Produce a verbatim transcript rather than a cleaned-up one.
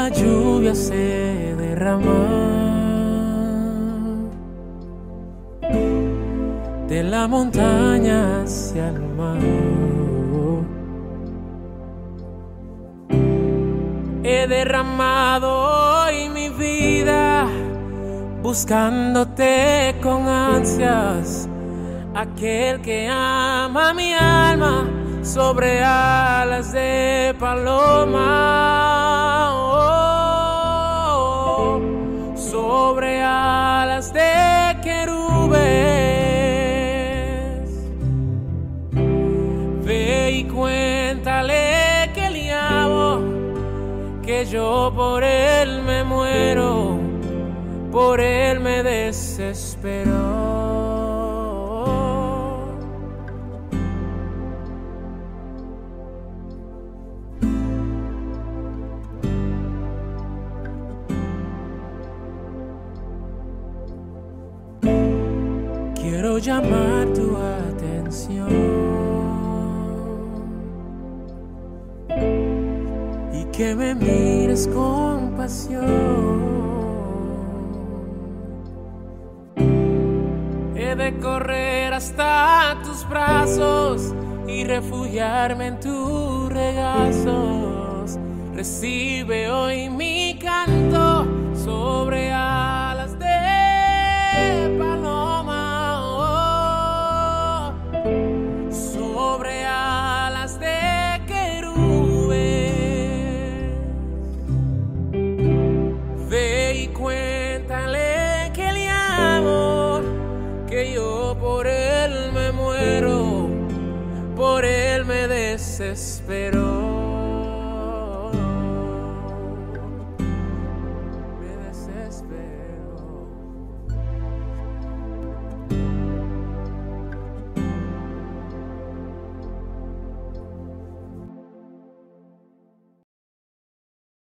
la lluvia se derrama de la montaña hacia el mar. He derramado hoy mi vida buscándote con ansias, aquel que ama mi alma sobre alas de paloma, oh, sobre alas de querubes. Ve y cuéntale que le amo, que yo por él me muero, por él me desespero. Quiero llamar tu atención y que me mires con pasión. He de correr hasta tus brazos y refugiarme en tus regazos. Recibe hoy mi canto sobre alas de paloma, oh, sobre alas de querubes. Ve y cuéntale que le amo, que yo por él me muero, por él me desespero.